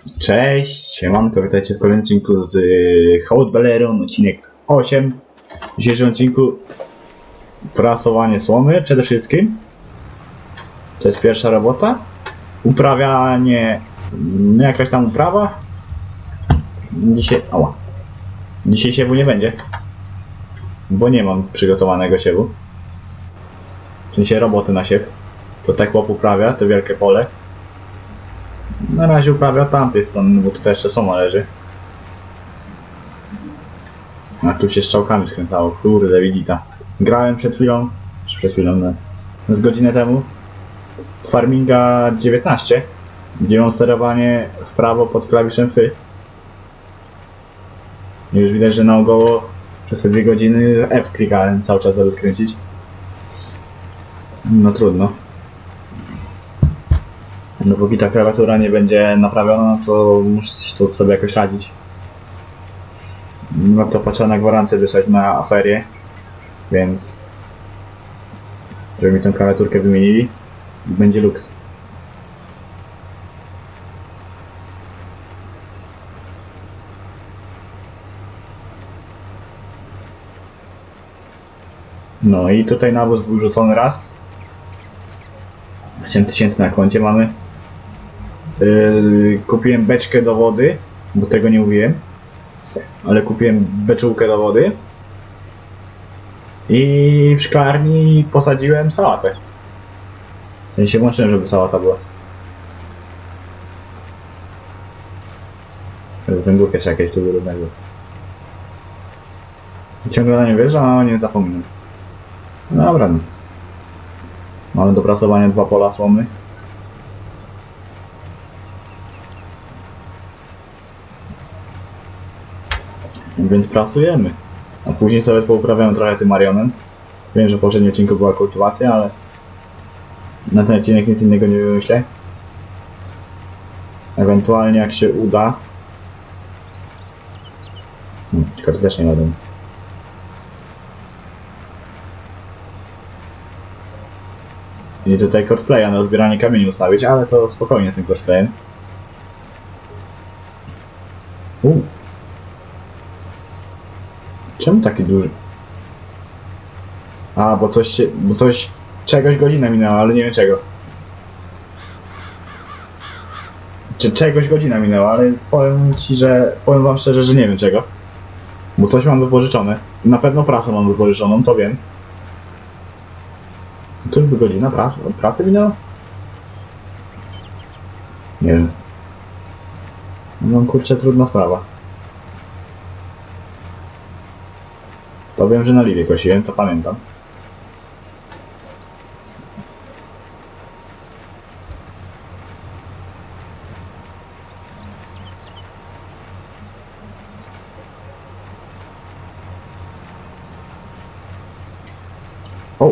Cześć, siemanko, witajcie w kolejnym odcinku z Hołd Beleron, odcinek 8. W dzisiejszym odcinku prasowanie słomy przede wszystkim. To jest pierwsza robota. Uprawianie, jakaś tam uprawa. Dzisiaj siewu nie będzie, bo nie mam przygotowanego siewu. W sensie roboty na siew. To tak chłop uprawia, to wielkie pole. Na razie uprawia od tamtej strony, bo tutaj jeszcze soma leży. A tu się strzałkami skręcało, kurde widzita. Grałem przed chwilą, no, z godzinę temu w Farminga 19, gdzie mam sterowanie w prawo pod klawiszem F. I już widać, że naokoło przez te 2 godziny F klikałem cały czas, żeby skręcić. No trudno. Dopóki ta klawiatura nie będzie naprawiona, to muszę to sobie jakoś radzić. No to patrzę na gwarancję wysłać na ferię, więc żeby mi tę klawiaturkę wymienili, będzie luks. No i tutaj nawóz był rzucony raz. 8000 na koncie mamy. Kupiłem beczkę do wody, bo tego nie mówiłem, ale kupiłem beczułkę do wody i w szklarni posadziłem sałatę. Ja się włączyłem, żeby sałata była. Żeby ten górkę trzeba jakieś tu wyrównego. Ciągle na nie wjeżdżam, a o nie zapominam. No dobra, no. Mamy do prasowania 2 pola słomy. Więc prasujemy. A później sobie pouprawiamy trochę tym Marionem. Wiem, że w poprzednim odcinku była kultywacja, ale na ten odcinek nic innego nie wymyślę. Ewentualnie jak się uda. Tylko to też nie wiadomo. I tutaj cosplaya na zbieranie kamieni ustawić, ale to spokojnie z tym cosplayem. Czemu taki duży? A, bo czegoś godzina minęła, ale nie wiem czego. Czegoś godzina minęła, ale powiem wam szczerze, że nie wiem czego. Bo coś mam wypożyczone. Na pewno prasę mam wypożyczoną, to wiem. To już by godzina pracy minęła? Nie wiem. No kurczę, trudna sprawa. To wiem, że na liwie kosiłem, to pamiętam. O!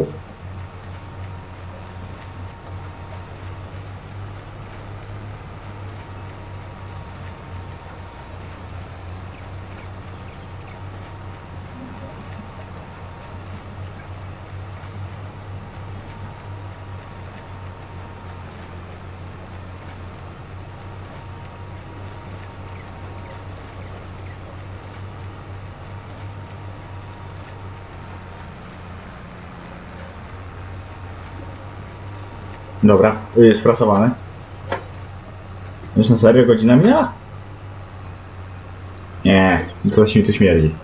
Dobra, sprasowane. Już na serio godzina minęła? Nie, coś mi tu śmierdzi.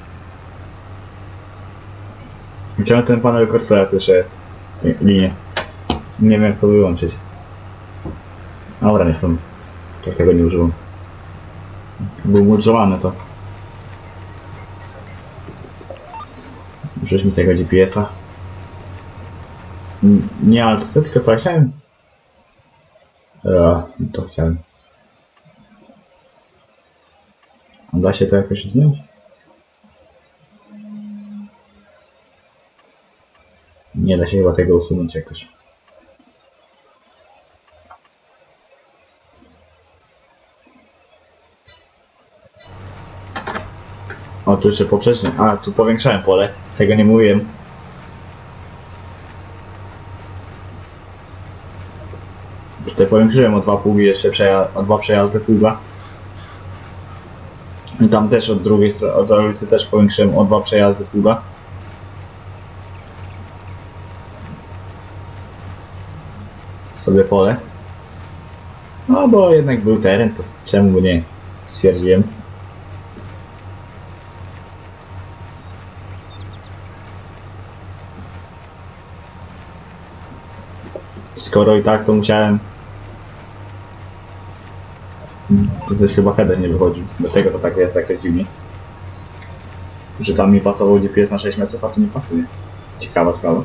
Chciałem ten panel cosplaya tu jeszcze jest. Linię. Nie wiem jak to wyłączyć. Dobra, nie chcę. Tak tego nie użyłem. Był mulczowany to. Użyłeś mi tego GPS-a. Nie, ale to tylko co ja chciałem? To chciałem. A da się to jakoś usunąć? Nie da się chyba tego usunąć jakoś. O, tu jeszcze poprzeczny. A, tu powiększałem pole. Tego nie mówiłem. Tutaj powiększyłem o 2 pługi, jeszcze o 2 przejazdy pługa. I tam też od drugiej strony, od ulicy też powiększyłem o 2 przejazdy pługa. Sobie pole. No bo jednak był teren, to czemu by nie, stwierdziłem. Skoro i tak to musiałem. Coś chyba header nie wychodził. Do tego to tak jest jakoś dziwnie. Że tam mi pasował GPS na 6 metrów, a tu nie pasuje. Ciekawa sprawa.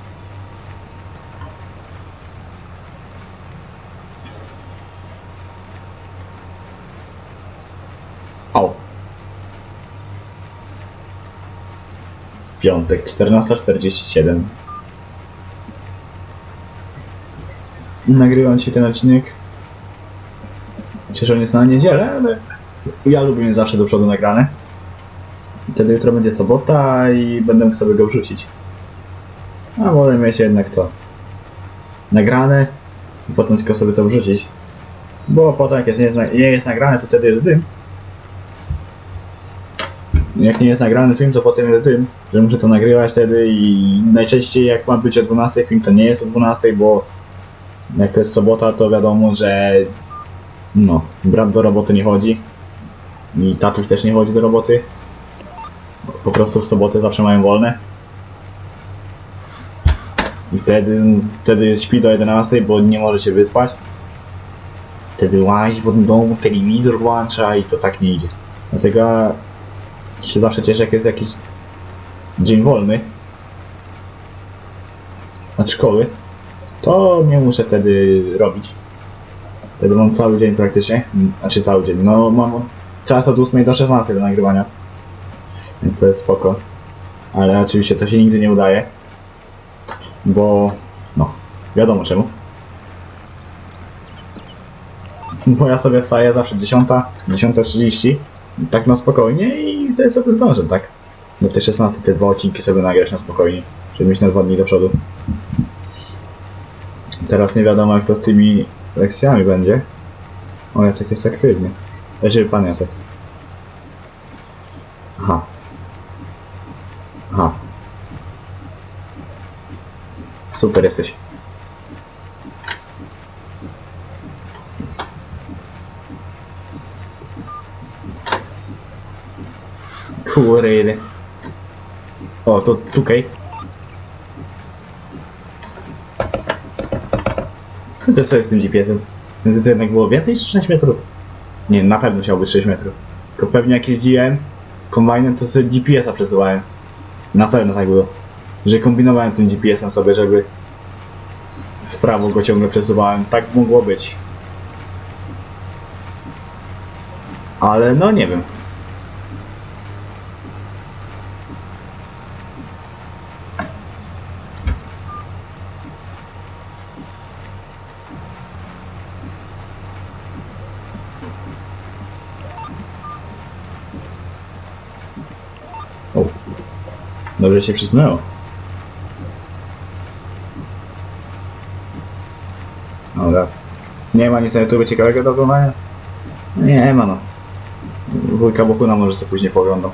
O! Piątek, 14:47. Nagrywam dzisiaj ten odcinek. Cieszę, że on jest na niedzielę, ale ja lubię mieć zawsze do przodu nagrane. Wtedy jutro będzie sobota i będę mógł sobie go wrzucić. A wolę mieć jednak to nagrane i potem tylko sobie to wrzucić. Bo potem jak nie jest nagrane, to wtedy jest dym. Jak nie jest nagrany film, to potem jest dym, że muszę to nagrywać wtedy i najczęściej jak ma być o 12 film, to nie jest o 12, bo jak to jest sobota, to wiadomo, że no, brat do roboty nie chodzi i tatuś też nie chodzi do roboty. Po prostu w sobotę zawsze mają wolne. I wtedy śpi do 11, bo nie może się wyspać. Wtedy łazi w domu, telewizor włącza i to tak nie idzie. Dlatego się zawsze cieszę, jak jest jakiś dzień wolny od szkoły, to nie muszę wtedy robić. Wtedy mam cały dzień praktycznie, znaczy cały dzień, no mam czas od 8 do 16 do nagrywania, więc to jest spoko. Ale oczywiście to się nigdy nie udaje, bo no, wiadomo czemu. Bo ja sobie wstaję zawsze 10:30, tak na spokojnie i wtedy sobie zdążę, tak? Do tej 16 te 2 odcinki sobie nagrać na spokojnie, żeby mieć na 2 dni do przodu. Teraz nie wiadomo jak to z tymi lekcjami będzie. O, Jacek jest aktywny. Leży pan Jacek. Aha. Aha. Super jesteś. Kurde. O, to tukaj. To co jest z tym GPS-em? Więc to jednak było więcej niż 6 metrów? Nie, na pewno musiało być 6 metrów. Tylko pewnie jak jeździłem kombajnem, to sobie GPS-a przesuwałem. Na pewno tak było. Że kombinowałem tym GPS-em sobie, żeby w prawo go ciągle przesuwałem. Tak mogło być. Ale no nie wiem. O, dobrze się przesunęło. Dobra. Nie ma nic na YouTube ciekawego do oglądania? Nie ma no. Wujka Bohuna może sobie później poglądał.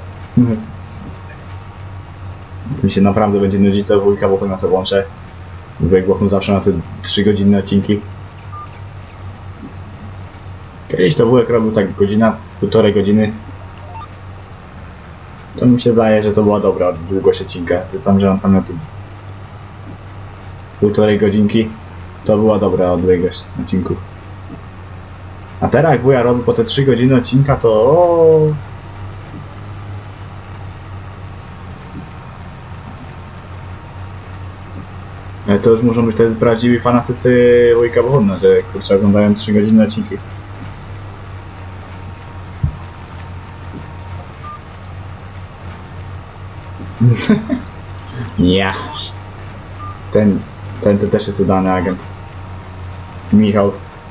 Mi się naprawdę będzie nudzić, to wujka Bohuna sobie włączę. Wujek Bohun zawsze na te 3-godzinne odcinki. Kiedyś to wujek robił tak godzina, 1,5 godziny. To mi się zdaje, że to była dobra długość odcinka. To tam, że on tam na te 1,5 godzinki, to była dobra długość odcinku. A teraz jak wuja robi po te 3 godziny odcinka, to to już muszą być wtedy prawdziwi fanatycy wujka Bohuna, że kurczę oglądają 3 godziny odcinki. Ja. Ten to też jest udany agent. Michał.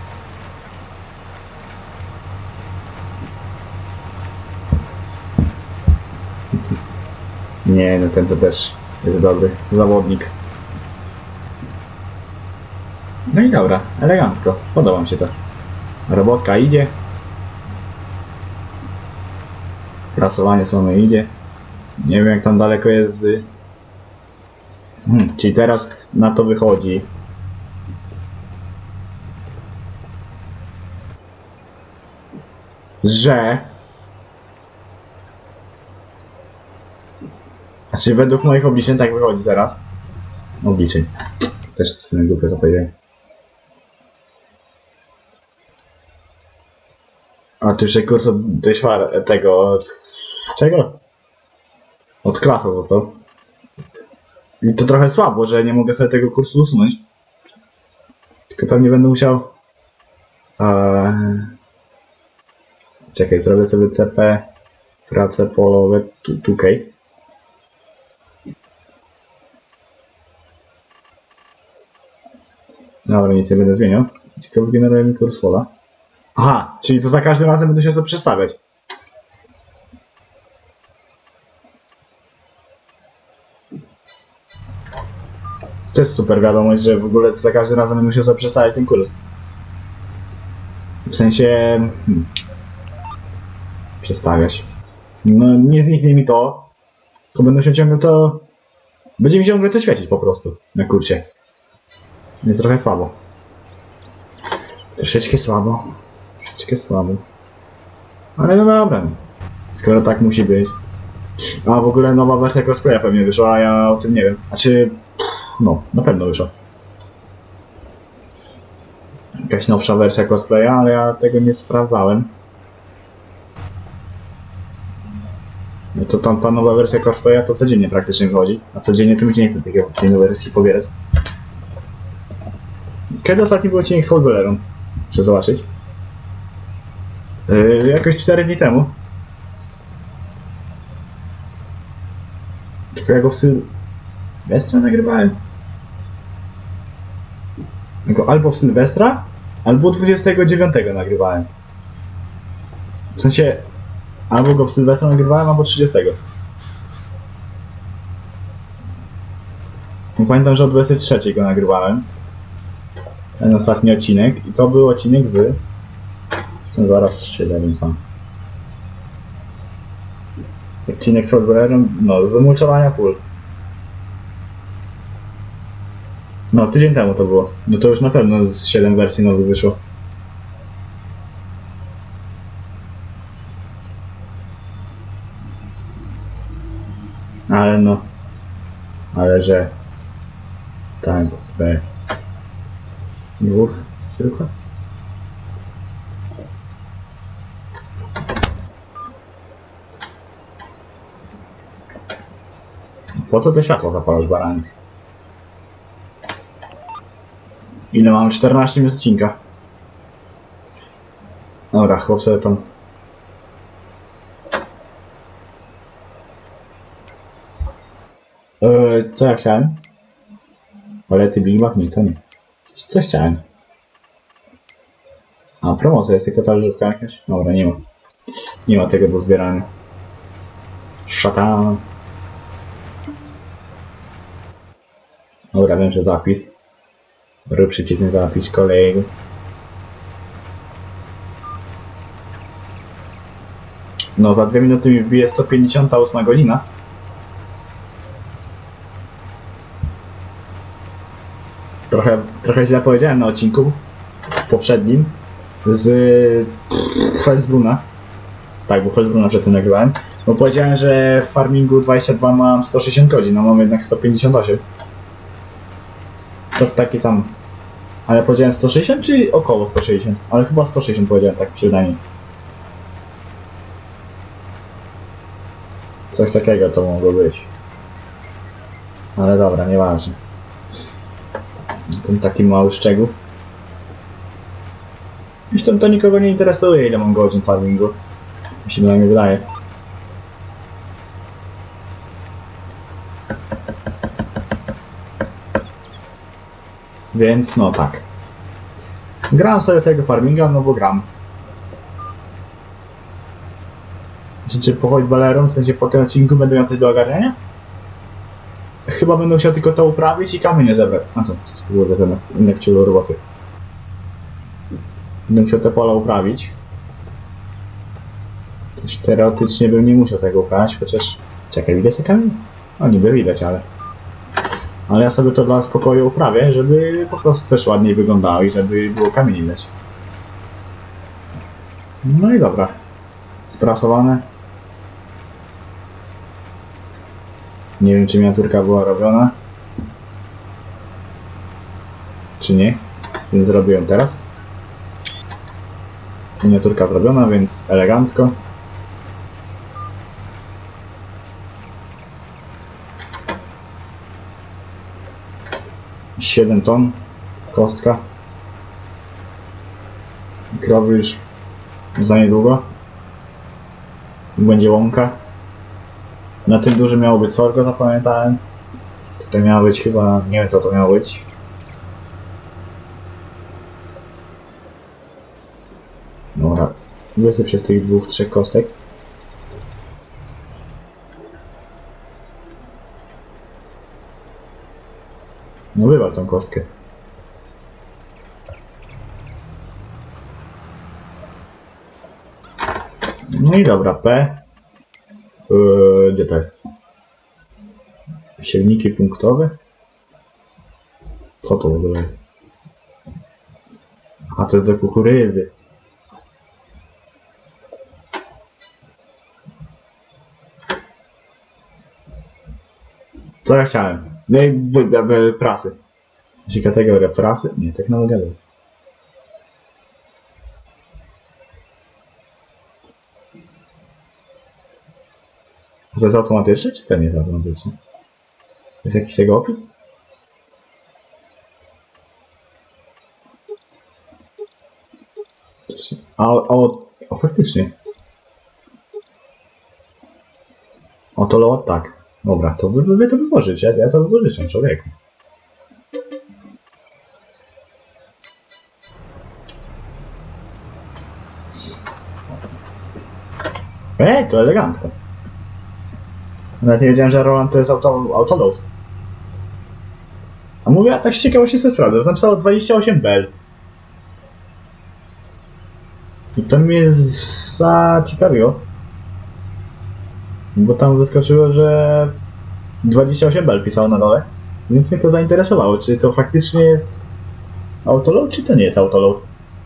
Nie, no ten to też jest dobry zawodnik. No i dobra, elegancko. Podoba mi się to. Robotka idzie. Prasowanie słomy idzie. Nie wiem jak tam daleko jest z... Czyli teraz na to wychodzi. Że... Znaczy według moich obliczeń tak wychodzi zaraz. Obliczeń. Też z tym głupio to powiedziałem. A tu jeszcze kurs od tego od... Czego? Od klasa został. I to trochę słabo, że nie mogę sobie tego kursu usunąć. Tylko pewnie będę musiał... Czekaj, zrobię sobie CP, prace polowe, 2K. Dobra, nic nie będę zmieniał. Ciekawe, generuje mi kurs pola. Aha, czyli to za każdym razem będę się sobie przestawiać. To jest super wiadomość, że w ogóle za każdym razem będę musiał sobie przestawiać ten kurs. W sensie... Przestawiać. No nie zniknie mi to. To będę się ciągle to... Będzie mi ciągle to świecić po prostu na kursie. Jest trochę słabo. Troszeczkę słabo. Troszeczkę słabo. Ale no dobra. Skoro tak musi być. A w ogóle nowa wersja cosplaya pewnie wyszła, a ja o tym nie wiem. Znaczy... No, na pewno wyszła. Jakaś nowsza wersja cosplaya, ale ja tego nie sprawdzałem. No to ta nowa wersja cosplaya to codziennie praktycznie wychodzi. A codziennie to mi się nie chce tej nowej wersji pobierać. Kiedy ostatni był odcinek z Holt Ballerą? Muszę zobaczyć. Jakoś 4 dni temu. Tylko ja go w Sylwestra nagrywałem. Go albo w Sylwestra, albo 29 nagrywałem. W sensie, albo go w Sylwestra nagrywałem, albo 30. No, pamiętam, że o 23 go nagrywałem. Ten ostatni odcinek. I to był odcinek z... Jestem zaraz się dowiem sam. Odcinek z Hotwellerem, no, z zamulczowania pól. No, tydzień temu to było. No to już na pewno z 7 wersji nowych wyszło. Ale no... Ale że... Tak, dwóch tylko? Po co te światło zapalasz, baranie? Ile mam? 14 minut odcinka. Dobra, chłop sobie tam... Co ja chciałem? Ale ty Big Mac? Nie, to nie. Co chciałem? A, promocja jest tylko ta żywka jakaś? Dobra, nie ma. Nie ma tego do zbierania. Szatan. Dobra, wiem, że zapis. Rób szybciej ten zapis, kolego. No, za 2 minuty mi wbije 158 godzina. Trochę źle powiedziałem na odcinku poprzednim z Felsbruna. Tak, bo Felsbruna przed tym nagrywałem. Bo powiedziałem, że w Farmingu 22 mam 160 godzin, a mam jednak 158. To taki tam... Ale powiedziałem 160 czy około 160? Ale chyba 160 powiedziałem, tak przynajmniej. Coś takiego to mogło być. Ale dobra, nieważne. Ten taki mały szczegół. Zresztą to nikogo nie interesuje, ile mam godzin farmingu. Mi się przynajmniej wydaje. Więc no tak. Gram sobie tego farminga, no bo gram. Czy po Holt Ballerom, w sensie po tym odcinku będę miał coś do ogarniania? Chyba będę musiał tylko to uprawić i kamienie zebrać. A to były ten inny wciął roboty. Będę musiał te pola uprawić. Już teoretycznie bym nie musiał tego uprawiać, chociaż... Czekaj, widać te kamienie? O, niby widać, ale... Ale ja sobie to dla spokoju uprawię, żeby po prostu też ładniej wyglądało i żeby było kamieni widać. No i dobra. Sprasowane. Nie wiem, czy miniaturka była robiona. Czy nie? Więc zrobiłem teraz. Miniaturka zrobiona, więc elegancko. $7 ton. Kostka. Krowy już za niedługo. Będzie łąka. Na tym dużym miało być sorgo, zapamiętałem. Tutaj miało być chyba... nie wiem co to miało być. Dobra. Wysyp się z tych 2-3 kostek. No wywal tą kostkę. No i dobra, P. Gdzie to jest? Silniki punktowe? Co to w ogóle jest? A to jest do kukurydzy. Co ja chciałem? No i prasy. Jeśli kategoria prasy? Nie, technologia. To jest automatyczne, czy to nie jest automatyczne? Jest jakiś jego opis? O, faktycznie. O, to lot tak. Dobra, to wy to wypożycie, ja to wypożyczam, człowieku. To elegancko. Nawet nie wiedziałem, że Roland to jest autoload. A mówię, a tak z ciekawości sobie sprawdzę, bo tam pisało 28 bel. I to mnie zaciekawiło. Bo tam wyskoczyło, że 28 bel pisało na dole. Więc mnie to zainteresowało, czy to faktycznie jest autoload, czy to nie jest autoload.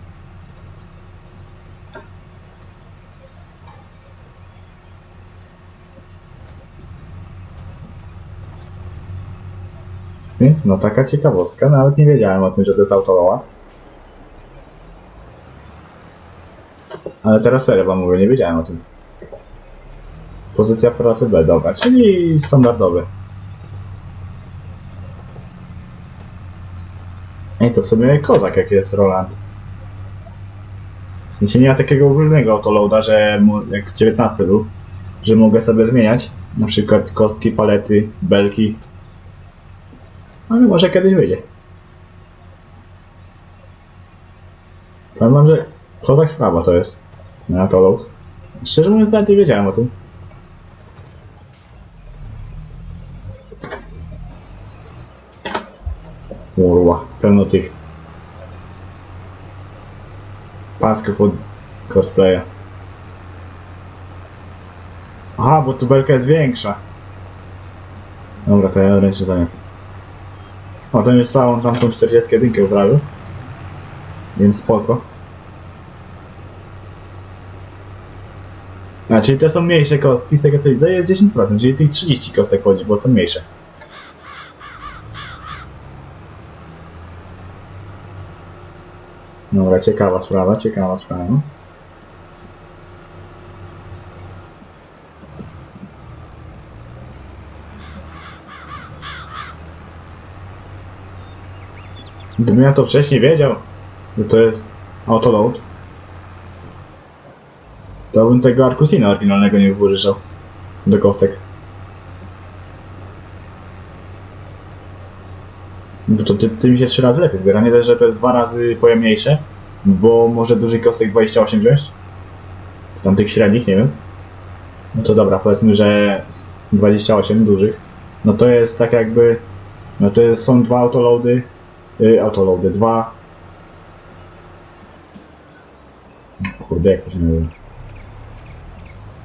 Więc no taka ciekawostka, nawet nie wiedziałem o tym, że to jest autoload. Ale teraz serio wam mówię, nie wiedziałem o tym. Pozycja prasy B, dobra, czyli standardowy. Ej, to w sumie kozak jak jest Roland. W sensie nie ma takiego ogólnego autoloada, że jak w 19 był, że mogę sobie zmieniać. Na przykład kostki, palety, belki. Ale może kiedyś wyjdzie. Powiem wam, że kozak sprawa to jest. Na autoload. Szczerze mówiąc nawet nie wiedziałem o tym. Kurwa, pełno tych pasków od cosplaya. Aha, bo tu belka jest większa. Dobra, to ja ręcznie zaniosę. O, to już całą tamtą 41 uprawił. Więc spoko. A, czyli te są mniejsze kostki, z tego co widzę jest 10%, czyli tych 30 kostek chodzi, bo są mniejsze. Dobra, ciekawa sprawa, ciekawa sprawa. Gdybym ja to wcześniej wiedział, że to jest autoload, to bym tego Arkusina oryginalnego nie wypożyczał do kostek. Bo to tym się 3 razy lepiej zbiera. Nie też, że to jest 2 razy pojemniejsze, bo może dużych kostek 28 wziąć. Tam tych średnich, nie wiem. No to dobra, powiedzmy, że 28 dużych. No to jest tak jakby... No to jest, są 2 autoloady. Autoloady, 2... Kurde, jak to się nazywa?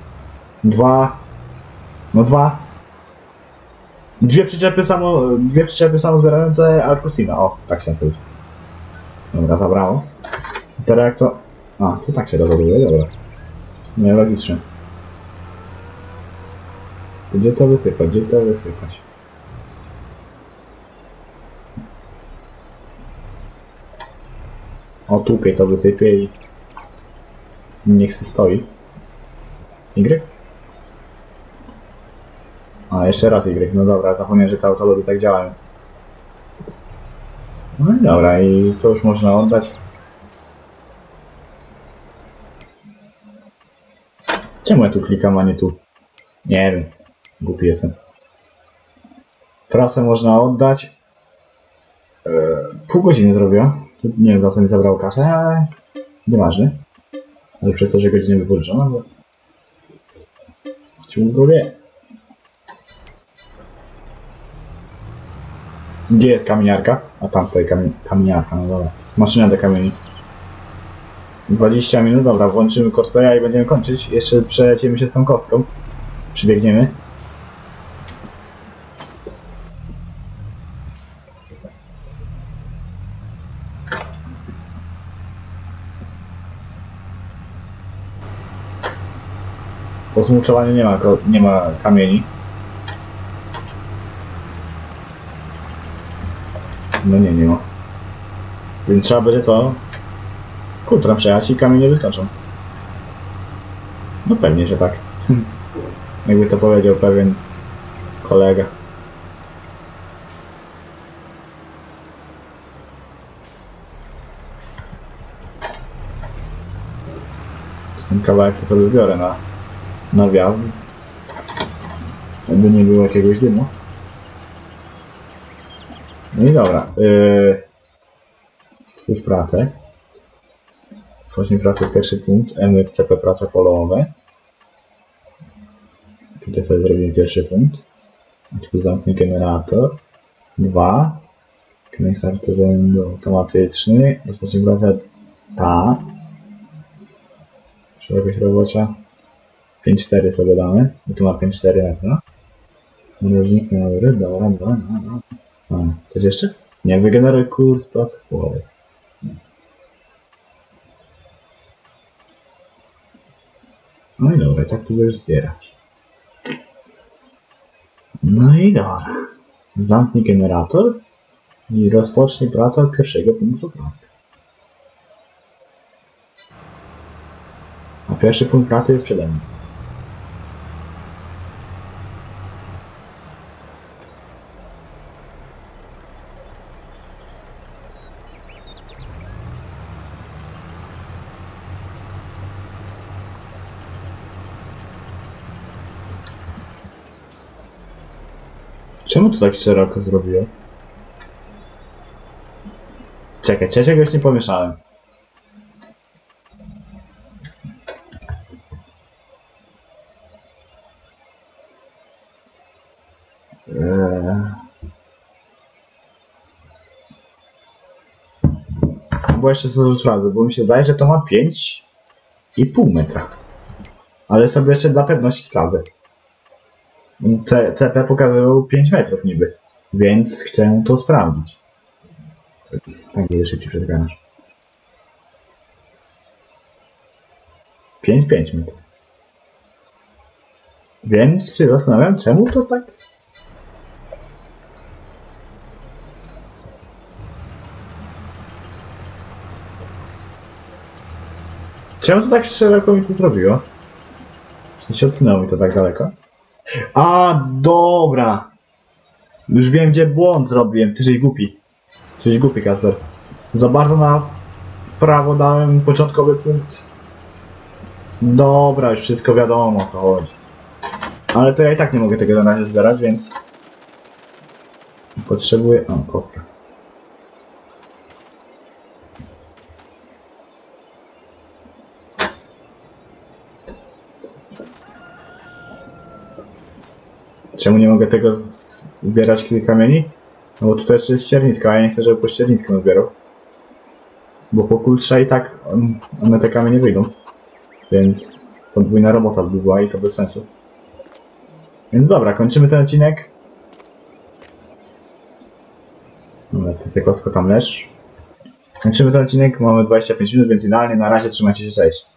2. No 2. Dwie przyczepy samozbierające Arkusina. O, tak się nazywa. Dobra, zabrało. I teraz jak to... A, to tak się rozładuje, dobra. Nie, logicznie. Gdzie to wysypać? Gdzie to wysypać? O, tutaj to wysypię i... niech się stoi. Y? A, jeszcze raz Y. No dobra, zapomniałem, że te autology tak działają. No i dobra, i to już można oddać. Czemu ja tu klikam, a nie tu? Nie wiem. Głupi jestem. Prasę można oddać. Pół godziny zrobiła. Nie wiem, za co mi zabrał kasę, ale... nieważne. Ale przez to, że godzinę wypożyczona, bo... ciągle wie. Gdzie jest kamieniarka? A tam stoi kamieniarka, no dobra. Maszyna do kamieni. 20 minut, dobra, włączymy cosplaya i będziemy kończyć. Jeszcze przeleciemy się z tą kostką. Przybiegniemy. Po zmuczowaniu nie ma kamieni. No nie ma. Więc trzeba będzie to kultrem przejechać i kamienie wyskoczą. No pewnie, że tak. Jakby to powiedział pewien kolega. Ten kawałek to sobie biorę na wjazd. Jakby nie było jakiegoś dymu. No i dobra. Stwórz pracę. Stwórz pracę, pierwszy punkt. MFCP prace polowe. Tutaj sobie zrobimy pierwszy punkt. Tu zamknij generator. 2. Generator automatyczny. Rozpocznij pracę ta. Szerokość robocza. 5,4 sobie damy. I tu ma 5,4 metra. Mnożnik na dobry. Dobra. A, coś jeszcze? Nie, wygeneruj kurs pracy polowej. No i dobra, tak tu będziesz zbierać. No i dobra. Zamknij generator i rozpocznij pracę od pierwszego punktu pracy. A pierwszy punkt pracy jest przede mną. Czemu to tak szeroko zrobiło? Czekaj, czy ja czegoś nie pomieszałem? Bo jeszcze sobie sprawdzę, bo mi się zdaje, że to ma 5,5 metra. Ale sobie jeszcze dla pewności sprawdzę. CP pokazywał 5 metrów niby, więc chcę to sprawdzić. Tak będzie szybciej przetrganasz. 5,5 metrów. Więc się zastanawiam, czemu to tak... Czemu to tak szeroko mi to zrobiło? W sensie odsunęło mi to tak daleko. A, dobra! Już wiem, gdzie błąd zrobiłem. Ty żeś głupi. Jesteś głupi, Kasper. Za bardzo na prawo dałem początkowy punkt. Dobra, już wszystko wiadomo, o co chodzi. Ale to ja i tak nie mogę tego na razie zbierać, więc... potrzebuję... O, kostka. Czemu nie mogę tego zbierać kamieni? No bo tutaj jeszcze jest ściernisko, a ja nie chcę, żeby po ściernisku zbierał. Bo po kultrze i tak one te kamienie wyjdą. Więc podwójna robota by była i to bez sensu. Więc dobra, kończymy ten odcinek. Dobra, ty Sekowsko tam leż. Kończymy ten odcinek, mamy 25 minut, więc idealnie. Na razie, trzymajcie się, cześć.